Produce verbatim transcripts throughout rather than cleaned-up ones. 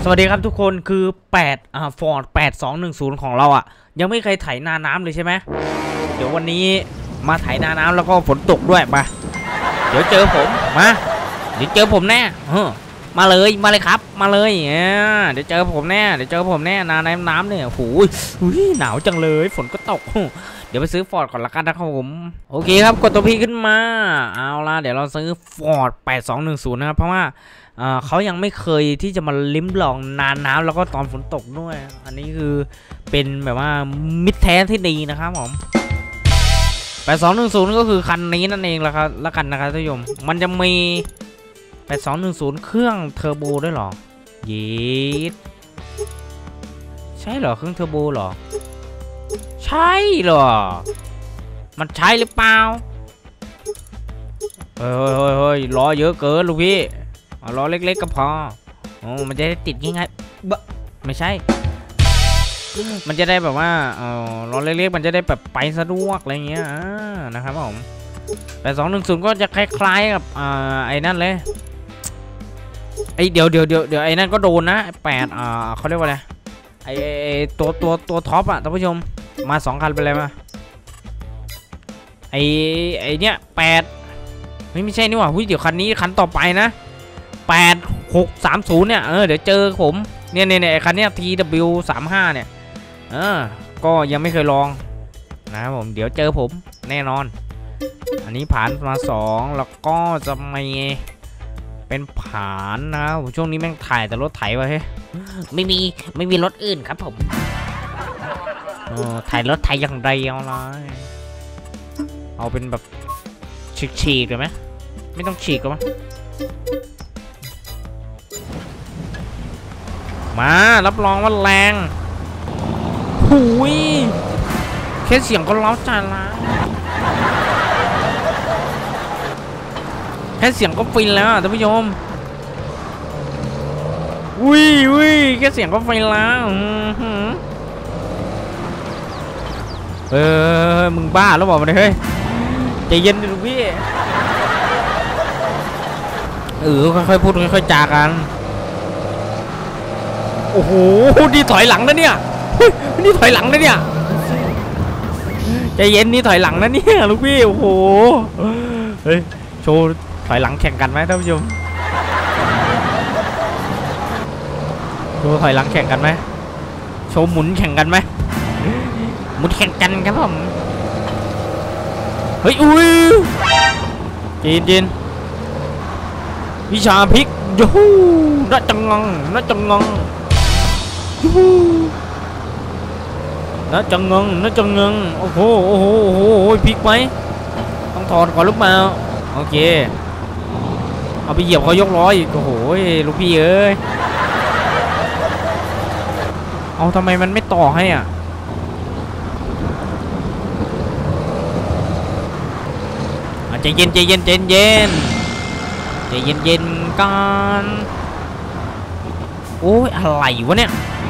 สวัสดีครับทุกคนคือแปดอ่าฟอร์ดแปดสองหนึ่งศูนย์ของเราอ่ะยังไม่เคยไถนาน้ำเลยใช่ไหมเดี๋ยววันนี้มาไถนาน้ำแล้วก็ฝนตกด้วยมาเดี๋ยวเจอผมมาเดี๋ยวเจอผมแน่เออมาเลยมาเลยครับมาเลยเดี๋ยวเจอผมแน่เดี๋ยวเจอผมแน่นาน้ำน้ำเนี่ยโอ้ยหนาวจังเลยฝนก็ตกเดี๋ยวไปซื้อฟอร์ดก่อนละกันนะครับผมโอเคครับกดตัวพีขึ้นมาเอาล่ะเดี๋ยวเราซื้อฟอร์ดแปดสองหนึ่งศูนย์นะครับเพราะว่าเขายังไม่เคยที่จะมาลิ้มลองนานน้ำแล้วก็ตอนฝนตกด้วยอันนี้คือเป็นแบบว่ามิตรแท้ที่ดีนะครับผมแปดสองหนึ่งศูนย์ก็คือคันนี้นั่นเองละครับละกันนะครับท่านผู้ชมมันจะมีแปดสองหนึ่งศูนย์เครื่องเทอร์โบด้วยหรอยีดใช่เหรอเครื่องเทอร์โบหรอใช่เหรอมันใช่หรือเปล่าเฮ้ยเฮ้ยเฮ้ยล้อเยอะเกินลูกพี่เอาล้อเล็กๆก็พอโอ้มันจะได้ติดง่ายๆบะไม่ใช่มันจะได้แบบว่าเออล้อเล็กๆมันจะได้แบบไปสะดวกอะไรเงี้ยนะครับผมแต่สองหนึ่งศูนย์ก็จะคล้ายๆกับอ่าไอ้นั่นเลยไอเดี๋ยวเดี๋ยวเดี๋ยวเดี๋ยวไอ้นั่นก็โดนนะแปดอ่าเขาเรียกว่าอะไรไอตัวตัวตัวท็อปอะท่านผู้ชมมาสองคันไปเลยมาไอไอเนี้ยแปดไม่ไม่ใช่นี่หว่าเดี๋ยวคันนี้คันต่อไปนะแปดหกสามศูนย์เนี่ยเออเดี๋ยวเจอผมเนี่ยเนี่ยเนี่ยคันเนี้ย ที ดับเบิลยู สามสิบห้าเนี่ยเออก็ยังไม่เคยลองนะครับผมเดี๋ยวเจอผมแน่นอนอันนี้ผ่านมาสองแล้วก็จะมีเป็นผ่านนะช่วงนี้แม่งถ่ายแต่รถไถวะเฮ้ยไม่มีไม่มีรถอื่นครับผมเออถ่ายรถไถอย่างไรเอาเลยเอาเป็นแบบฉีกๆเลยไหมไม่ต้องฉีกหรอมั้ยมารับรองว่าแรงหูยแค่เสียงก็เล้าใจละแค่เสียงก็ฟินแล้วท่านผู้ชมอุ้ยอุ้ยแค่เสียงก็ฟินแล้วเออมึงบ้าแล้วบอกมาเลยเฮ้ยใจเย็นดิลูกพี่เออค่อยๆพูดค่อยๆจากันโอ้โหนี่ถอยหลังนะเนี่ยนี่ถอยหลังนะเนี่ยใจเย็นนี่ถอยหลังนะเนี่ยลูกพี่โอ้โหเฮ้ยโชว์ถอยหลังแข่งกันไหมท่านผู้ชมโชว์ถอยหลังแข่งกันไหมโชว์หมุนแข่งกันไหมหมุนแข่งกันครับผมเฮ้ยอุ้ยจีนจีนวิชาพลิกยูฮูน่าจังงังน่าจังงังยูฮูน่าจังงังน่าจังงังโอ้โหโอ้โหโอ้โหพลิกไหมต้องถอดก่อนหรือเปล่าโอเคเอาไปเหยียบเขายกล้ออีกโอ้โหลูกพี่เอ้ยเอาทำไมมันไม่ต่อให้อ่ะใจเย็นใจเย็นใจเย็นใจเย็นเย็นกันโอ้ยอะไรวะเนี่ย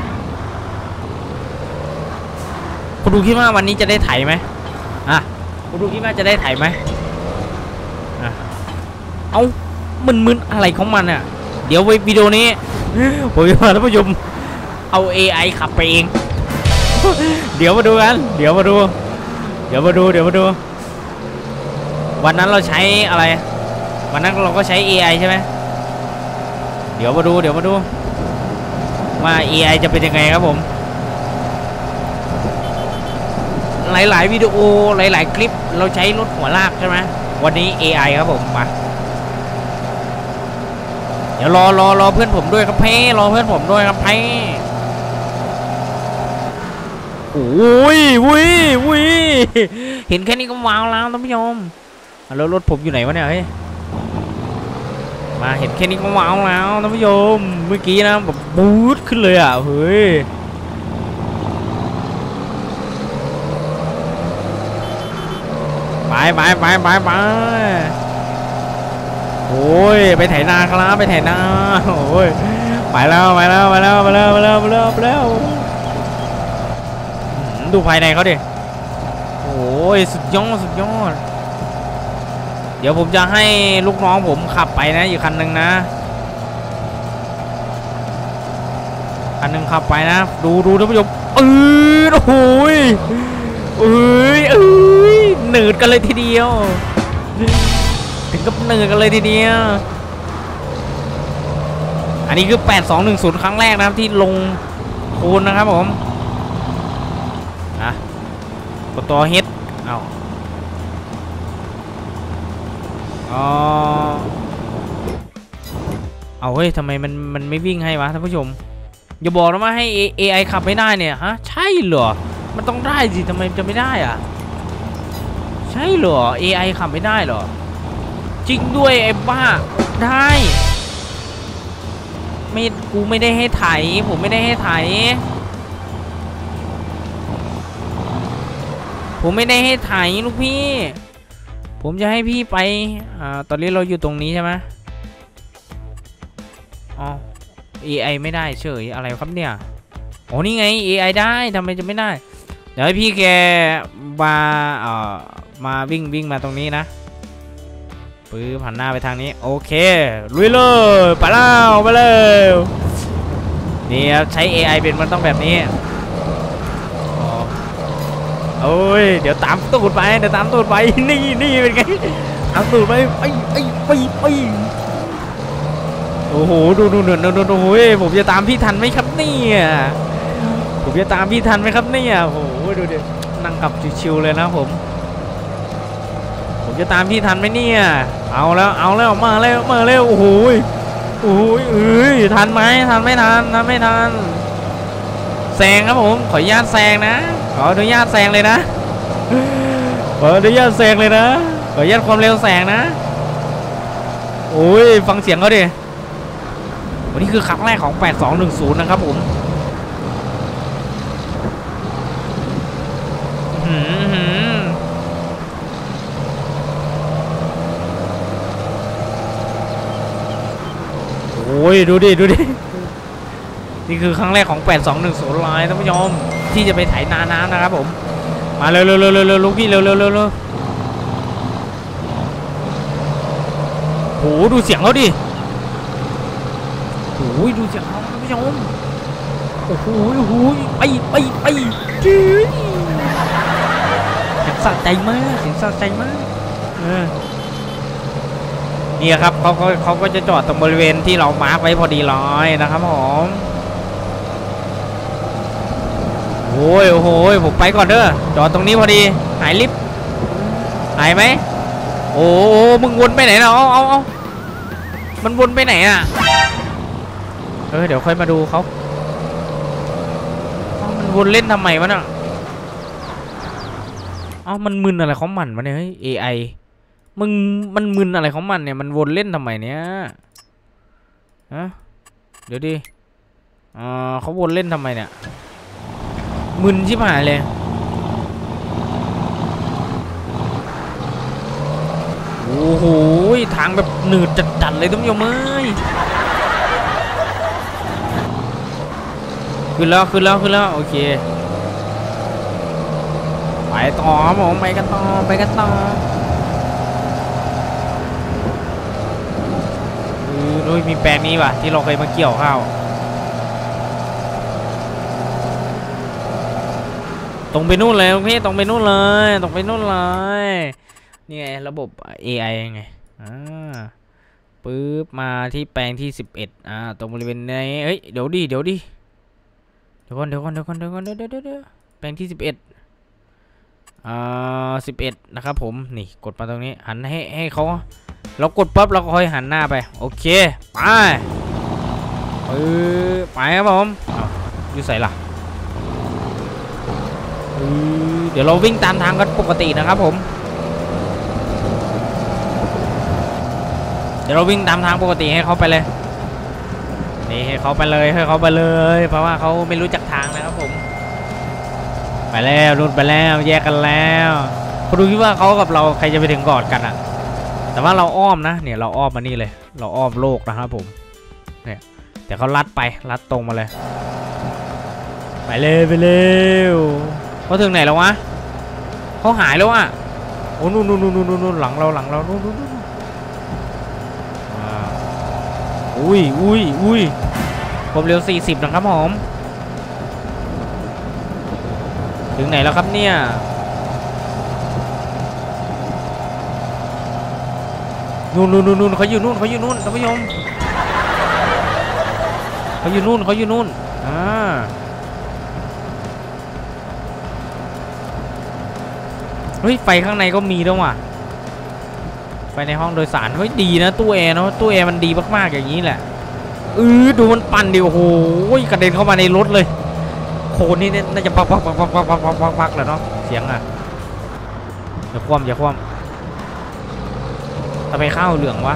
คุณดูคิดว่าวันนี้จะได้ไถไหมอ่ะคุณดูคิดว่าจะได้ไถไหมอ่ะเอามึนๆอะไรของมันอ่ะเดี๋ยววิดีโอนี้ผมจะพาท่านผู้ชมเอา เอ ไอ ขับไปเองเดี๋ยวมาดูกันเดี๋ยวมาดูเดี๋ยวมาดูเดี๋ยวมาดูวันนั้นเราใช้อะไรวันนั้นเราก็ใช้ เอ ไอ ใช่ไหมเดี๋ยวมาดูเดี๋ยวมาดูว่า เอ ไอ จะเป็นยังไงครับผมหลายๆวิดีโอหลายๆคลิปเราใช้รถหัวลากใช่ไหมวันนี้ เอ ไอ ครับผมมาเดี๋ยวรอรอรอเพื่อนผมด้วยครับเพ่รอเพื่อนผมด้วยครับเพ่โอ้ยวุ้ยวุ้ยเห็นแค่นี้ก็ว้าวแล้วท่านผู้ชมแล้วรถผมอยู่ไหนวะเนี่ยเฮ้ยมาเห็นแค่นี้ก็ว้าวแล้วท่านผู้ชมเมื่อกี้นะแบบบู๊ดขึ้นเลยอ่ะเฮ้ยไปไปไปไปไปโอ้ยไปไถนาครับไปไถนาโอ้ยไปแล้วไปแล้วไปแล้วไปแล้วไปแล้วไปแล้วไปแล้วดูภายในเขาดิโอ้ยสุดยอดสุดยอดเดี๋ยวผมจะให้ลูกน้องผมขับไปนะอีกคันหนึ่งนะ เคันหนึ่งขับไปนะดูดูท่านผู้ชมเออโอ้โหเอ้ยเอ้ยหนืดกันเลยทีเดียวถึงกับหนืดกันเลยทีเดียวอันนี้คือแปดสองหนึ่งศูนย์ครั้งแรกนะครับที่ลงโคนนะครับผมอ่ะกดตัวเฮดเอาอ๋อเอาเฮ้ยทำไมมันมันไม่วิ่งให้วะท่านผู้ชมอย่าบอกนะว่าให้ เอ ไอ ขับไม่ได้เนี่ยฮะใช่เหรอมันต้องได้สิทำไมจะไม่ได้อ่ะใช่เหรอ เอ ไอ ขับไม่ได้เหรอจริงด้วยไอ้บ้าได้ไม่กูไม่ได้ให้ไถผมไม่ได้ให้ไถผมไม่ได้ให้ไถลูกพี่ผมจะให้พี่ไปอ่าตอนนี้เราอยู่ตรงนี้ใช่ไหมอ๋อ เอ ไอ ไม่ได้เฉยอะไรครับเนี่ยโอ้นี่ไง เอ ไอ ได้ทำไมจะไม่ได้เดี๋ยวให้พี่แกมาเอ่อมาวิ่งวิ่งมาตรงนี้นะปื้อหันหน้าไปทางนี้โอเคลุยเลยไปแล้วไปแล้วนี่ครับใช้ เอ ไอ เป็นมันต้องแบบนี้โอ้ยเดี๋ยวตามตูดไปเดี๋ยวตามตูดไปนี่นี่เป็นไงตามตูดไปไปไปไปไปโอ้โหดูดูดูดูดูโอ้ยผมจะตามพี่ทันไหมครับเนี่ยผมจะตามพี่ทันไหมครับเนี่ยโอ้โหดูดินั่งขับชิวๆเลยนะผมผมจะตามพี่ทันไหมเนี่ยเอาแล้วเอาแล้วมาแล้วมาแล้วโอ้โหโอ้ยเอ้ยทันไหมทันไม่ทันทันไม่ทันแซงครับผมขออนุญาตแซงนะขออนุญาตแซงเลยนะขออนุญาตแซงเลยนะขออนุญาตความเร็วแซงนะโอ้ยฟังเสียงเขาดิวันนี้คือครั้งแรกของแปดสองหนึ่งศูนย์นะครับผมโอ้ยดูดิดูดินี่คือครั้งแรกของแปดสองหนึ่งศูนย์ลายท่านผู้ชมที่จะไปไถนาน้ำนะครับผมมาเร็วเร็วเร็วเร็วลูกพี่เร็วเร็วเร็วเร็วโหดูเสียงเขาดิโอ้ยดูเสียงเขาท่านผู้ชมโอ้โหโอ้โหไปไปไปเสียงสะใจมากเสียงสะใจมากเออนี่ครับเขาเขาเขาก็จะจอดตรงบริเวณที่เรามาร์คไว้พอดีร้อยนะครับผมโอ้ยโอ้โหผมไปก่อนเด้อจอดตรงนี้พอดีหายลิฟต์หายไหมโอ้โหมึงวนไปไหนเนาะเอาเอาเอามันวนไปไหนอ่ะเออเดี๋ยวค่อยมาดูเขามันวนเล่นทำไมวะน่ะเอ้ามันมึนอะไรของมันวะเนี่ยเฮ้ย เอ ไอ มึงมันมึนอะไรของมันเนี่ยมันวนเล่นทำไมเนี่ยฮะเดี๋ยวดิอ่าเขาวนเล่นทำไมเนี่ยมึนชิบหายเลยโอ้โหทางแบบหนืดจัดๆเลยท่านผู้ชมเอ้ยขึ้นแล้วขึ้นแล้วขึ้นแล้วโอเคไปต่อครับผมไปกันต่อไปกันต่อดูมีแปลงนี้ป่ะที่เราเคยมาเกี่ยวข้าวตรงไปนู่นเลยพี่ตรงไปนู่นเลยตรงไปนู่นเลยนี่ไงระบบ เอ ไอ ไงอ่าปึ๊บมาที่แปลงที่สิบเอ็ดอ่าตรงบริเวณนี้เฮ้ยเดี๋ยวดิเดี๋ยวดิเดี๋ยวก่อนเดี๋ยวก่อนเดี๋ยวก่อนเดี๋ยวก่อนเดี๋ยวเดี๋ยวเดี๋ยวแปลงที่สิบเอ็ดอ่าสิบเอ็ดนะครับผมนี่กดมาตรงนี้หันให้ให้เขาเรากดปั๊บเราก็ค่อยหันหน้าไปโอเคไปเออไปครับผมอยู่ใส่ล่ะเดี๋ยวเราวิ่งตามทางกันปกตินะครับผมเดี๋ยวเราวิ่งตามทางปกติให้เขาไปเลยนี่ให้เขาไปเลยให้เขาไปเลยเพราะว่าเขาไม่รู้จักทางนะครับผมไปแล้วรุ่นไปแล้วแยกกันแล้วคุณดูคิดว่าเขากับเราใครจะไปถึงก่อนกันอ่ะแต่ว่าเราอ้อมนะเนี่ยเราอ้อมมานี่เลยเราอ้อมโลกนะครับผมเนี่ยแต่เขาลัดไปลัดตรงมาเลยไปเร็วไปเร็วเขาถึงไหนแล้ววะเขาหายแล้วอ่ะโอ้นู่นนู่นนู่นนู่นนู่นหลังเราหลังเรานู่นนู่นนู่นอุ้ยอุ้ยอุ้ยความเร็วสี่สิบนะครับผมถึงไหนแล้วครับเนี่ยนู่นนู่นนู่นเขาอยู่นู่นเขาอยู่นู่นท่านผู้ชมเขาอยู่นู่นเขาอยู่นู่นอ่าเฮ้ยไฟข้างในก็มีด้วยว่ะไฟในห้องโดยสารเฮ้ยดีนะตู้แอร์เนาะตู้แอร์มันดีมากๆอย่างนี้แหละเออดูมันปั่นดิโอ้โหกระเด็นเข้ามาในรถเลยโคนนี่น่าจะปักปักปักปักปักปักปักปักปักแหละเนาะเสียงอ่ะอย่าคว่ำอย่าคว่ำทำไมข้าวเหลืองวะ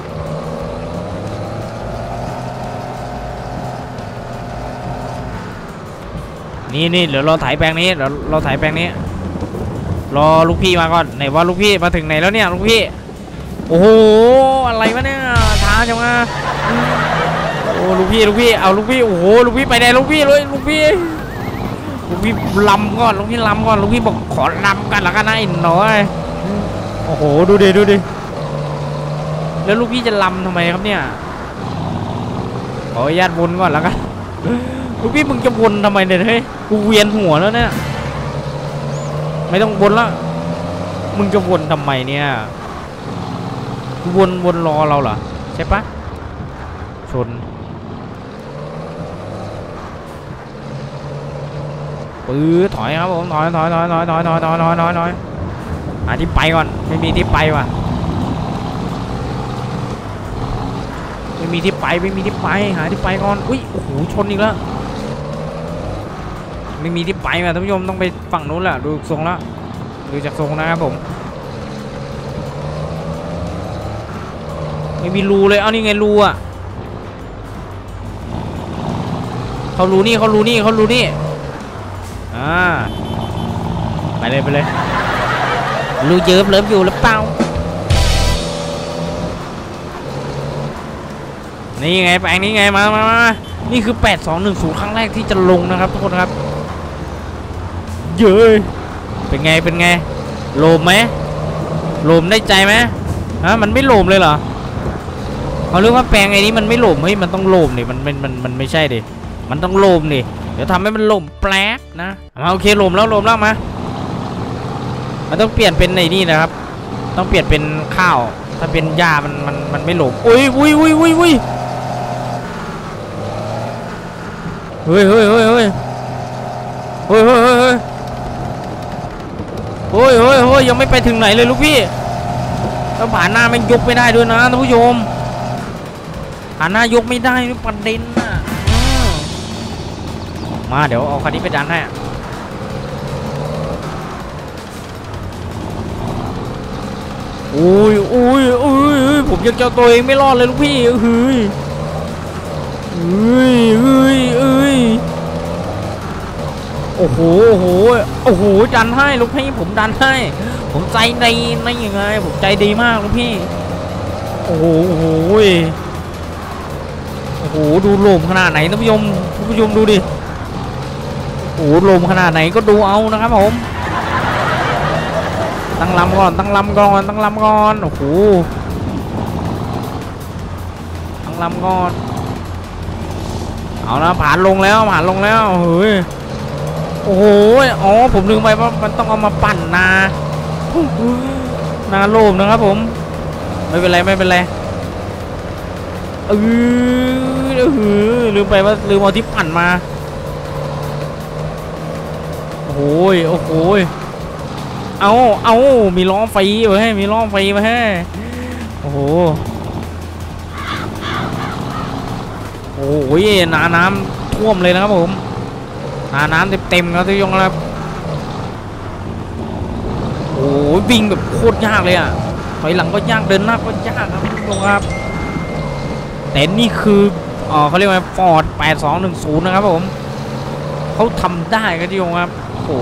นี่นี่เดี๋ยวเราถ่ายแปลงนี้เดี๋ยวเราถ่ายแปลงนี้รอลูกพี่มาก่อนไหนว่าลูกพี่มาถึงไหนแล้วเนี่ยลูกพี่โอ้โหอะไรวะเนี่ยช้าจังวะโอ้ลูกพี่ลูกพี่เอาลูกพี่โอ้โหลูกพี่ไปไหนลูกพี่เลยลูกพี่ลูกพี่ลำก่อนลูกพี่ลำก่อนลูกพี่บอกขอลำกันละกันนะไอ้หน่อยโอ้โหดูดิดูดิแล้วลูกพี่จะลำทำไมครับเนี่ยขออนุญาตวนก่อนแล้วกันลูกพี่มึงจะวนทำไมเนี่ยเฮ้ยกูเวียนหัวแล้วเนี่ยไม่ต้องวนแล้วมึงจะวนทำไมเนี่ยกูวนวนรอเราเหรอใช่ปะชนปื้อถอยครับผมถอยถอยถอยถอยถอยถอยถอยถอยถอยถอยหาที่ไปก่อนไม่มีที่ไปว่ะไม่มีที่ไปไม่มีที่ไปหาที่ไปก่อนอุ้ยโอ้โหชนอีกแล้วไม่มีที่ไปว่ะท่านผู้ชมต้องไปฝั่งนู้นแหละดูทรงแล้วดูจากทรงนะครับผมไม่มีรูเลยเอานี่ไงรูอ่ะเขารูนี่เขารูนี่เขารูนี่อ่าไปเลยไปเลยรูเยิบเลิฟอยู่หรือเปล่านี่ไงแปลงนี้ไงมามามานี่คือแปดสองหนึ่งศูนย์ครั้งแรกที่จะลงนะครับทุกคนครับเย้ยเป็นไงเป็นไงโลมไหมโลมได้ใจไหมฮะมันไม่โลมเลยเหรอเขาเรียกว่าแปลงไอ้นี้มันไม่โลมเฮ้ยมันต้องโลมดิมันมันมันมันไม่ใช่ดิมันต้องโลมดิเดี๋ยวทำให้มันโลมแปลกนะมาโอเคโลมแล้วโลมแล้วมามันต้องเปลี่ยนเป็นในนี่นะครับต้องเปลี่ยนเป็นข้าวถ้าเป็นหญ้ามันมันมันไม่โลมอุ้ยอุ้ยอุ้ยอุ้ยอุ้ยเฮ้ยเฮ้ยเฮ้ยเฮ้ยเฮ้ยเฮ้ยเฮ้ยเฮ้ยเฮ้ยเฮ้ยเฮ้ยยังไม่ไปถึงไหนเลยลูกพี่แล้วผ่านหน้ามันยกไม่ได้ด้วยนะท่านผู้ชมผ่านหน้ายกไม่ได้นี่ประเด็นน่ะมาเดี๋ยวเอาคันนี้ไปดันให้อุ้ยอุ้ยอุ้ยผมยังเจ้าตัวเองไม่รอดเลยลูกพี่เฮ้ยเฮ้ยเฮ้ยเฮ้ยโอ้โหโอ้โหโอ้โหดันให้ลูกพี่ผมดันให้ผมใจดีไม่ยังไงผมใจดีมากลูกพี่โอ้โหโอ้โหโอ้โหดูลมขนาดไหนท่านผู้ชมท่านผู้ชมดูดิโอ้โหลมขนาดไหนก็ดูเอานะครับผมตั้งลำก่อนตั้งลำก่อนตั้งลำก่อนโอ้โหตั้งลำก่อนเอานะผ่านลงแล้วผ่านลงแล้วเฮ้ยโอ้โหอ๋อผมลืมไปว่ามันต้องเอามาปั่นนานาโลมนะครับผมไม่เป็นไรไม่เป็นไรเออเออลืมไปว่าลืมเอาที่ปั่นมาโอ้โหโอ้โหเอาเอามีล้อไฟไว้ให้มีล้อไฟไว้ให้โอ้โหโอ้ยนาน้ำท่วมเลยนะครับผมนาน้ำเต็มๆครับทุกท่านครับโอ้ยวิ่งแบบโคตรยากเลยอ่ะถอยหลังก็ยากเดินหน้าก็ยากครับทุกท่านครับแต่นี่คืออ๋อเขาเรียกว่าฟอร์ดแปดสองหนึ่งศูนย์นะครับผมเขาทำได้ครับทุกท่านครับโอ้โห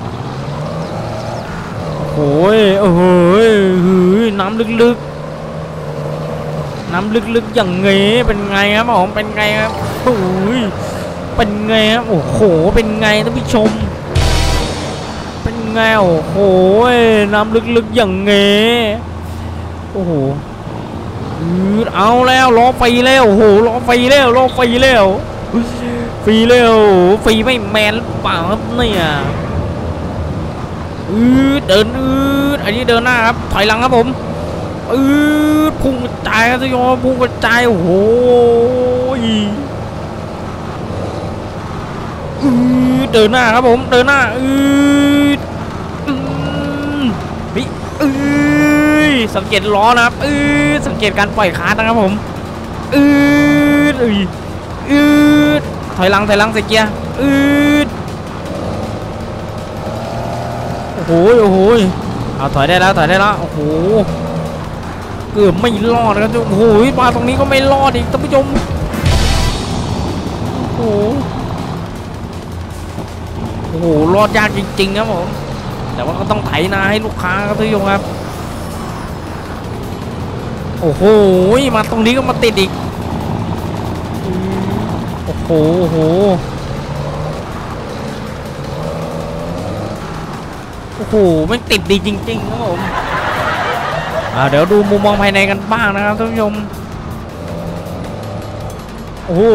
โอ้ยโอ้โหน้ำลึกๆน้ำลึกๆอย่างเงี้ยเป็นไงครับผมเป็นไงครับโอ้ยเป็นไงครับโอ้โหเป็นไงท่านผู้ชมเป็นไงโอ้โหน้ำลึกๆอย่างเงี้ยโอ้โหเอาแล้วล้อไฟแล้วโอ้โหล้อไฟแล้วล้อไฟแล้วฟรีเลยโอ้ฟรีไม่แมนหรือเปล่าครับเนี่ยอืดเดินอืดอันนี้เดินหน้าครับถอยหลังครับผมอืดพุ่งกระจายครับทุกคนพุ่งกระจายโอ้โหอืดเดินหน้าครับผมเดินหน้าอืดเฮ้ยอืดสังเกตล้อนะครับอืดสังเกตการปล่อยคาร์นะครับผมอืดอืดถอยหลังถอยหลังใส่เกียร์อืดโอ้โหโอ้โหเอาถอยได้แล้วถอยได้แล้วโอ้โหเกือบไม่รอดนะครับโอ้โหมาตรงนี้ก็ไม่รอดอีกท่านผู้ชมโอ้โหโอ้โหรอดยากจริงๆครับผมแต่ว่าก็ต้องไถนาให้ลูกค้าครับท่านผู้ชมครับโอ้โหมาตรงนี้ก็มาติดอีกโอ้โหโอ้โหโอ้โหไม่ติดดีจริงๆครับผมเดี๋ยวดูมุมมองภายในกันบ้างนะครับท่านผู้ชมโอ้โห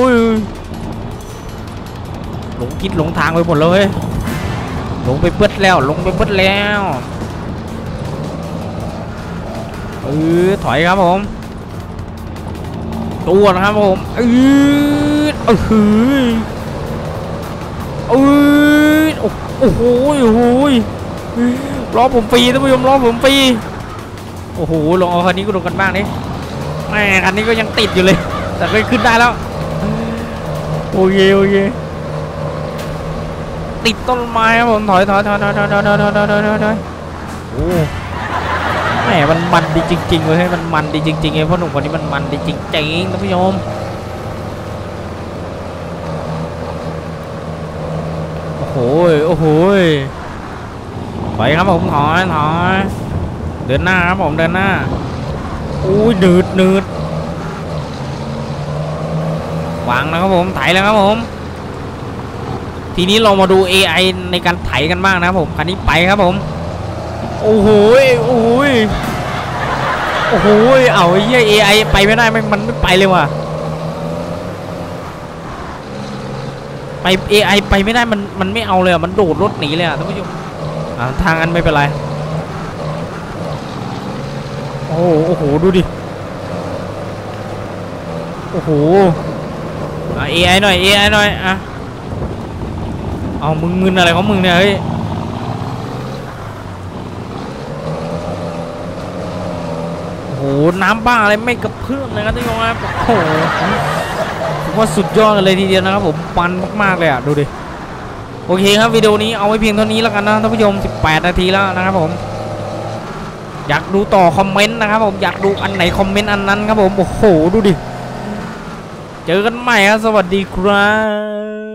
หลงทิศหลงทางไปหมดเลยหลงไปเบิดแล้วหลงไปเบิดแล้วเออถอยครับผมตัวนะครับผมเออเออเออโอ้โหโอ้โหล้อผมฟรีท่านผู้ชมล้อผมฟรีโอ้โหลองเอาคันนี้ก็ลงกันบ้างนี่แม่คันนี้ก็ยังติดอยู่เลยแต่ก็ขึ้นได้แล้วโอเคโอเคติดต้นไม้ครับผมถอยถอยถอยถอยถอยถอยถอยถอยถอยถอยถอยโอ้แหมมันมันดีจริงๆเลยให้มันมันดีจริงๆไอ้พ่อหนุ่มคนนี้มันมันดีจริงๆท่านผู้ชมโอ้โหโอ้โหถอยครับผมถอยถอยเดินหน้าครับผมเดินหน้าอุ้ยหนืดหนืดวางนะครับผมไถแล้วครับผมทีนี้เรามาดู เอ ไอ ในการไถกันบ้างนะครับผมคันนี้ไปครับผมโอ้โหโอ้โหโอ้โหเอาไอ้เหี้ย เอ ไอ ไปไม่ได้มันมันไม่ไปเลยว่ะไป เอ ไอ ไปไม่ได้มันมันไม่เอาเลยอ่ะมันโดดรถหนีเลยอ่ะท่านผู้ชมอ่าทางนั้นไม่เป็นไรโอ้โหโอ้โหดูดิโอ้โหอ่ะ เอ ไอ หน่อย เอ ไอ หน่อยอ่ะเอามึงมึนอะไรของมึงเนี่ยเฮ้ยโอ้โหน้ำบ้าอะไรไม่กระเพื่อมเลยครับท่านผู้ชมครับโอ้โหผมว่าสุดยอดเลยทีเดียวนะครับผมปันมากๆเลยอ่ะดูดิโอเคครับวิดีโอนี้เอาไว้เพียงเท่านี้แล้วกันนะท่านผู้ชมสิบแปดนาทีแล้วนะครับผมอยากดูต่อคอมเมนต์นะครับผมอยากดูอันไหนคอมเมนต์อันนั้นครับผมโอ้โหดูดิเจอกันใหม่ครับสวัสดีครับ